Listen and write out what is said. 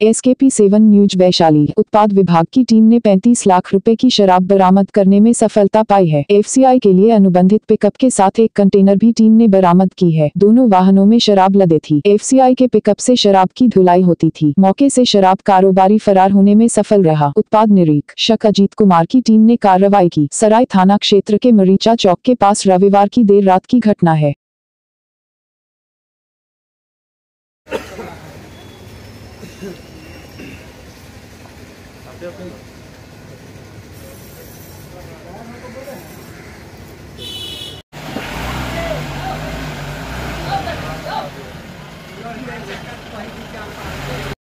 SKP7 news Vaishali. उत्पाद विभाग की टीम ने 35 लाख रुपए की शराब बरामद करने में सफलता पाई है। FCI के लिए अनुबंधित पिकअप के साथ एक कंटेनर भी टीम ने बरामद की है। दोनों वाहनों में शराब लदे थी। FCI के पिकअप से शराब की धुलाई होती थी। मौके से शराब कारोबारी फरार होने में सफल रहा। उत्पाद निरीक्षक अजीत कुमार की टीम ने कार्रवाई की। सराय थाना क्षेत्र के मरीचा चौक के पास रविवार की देर रात की घटना है। अपने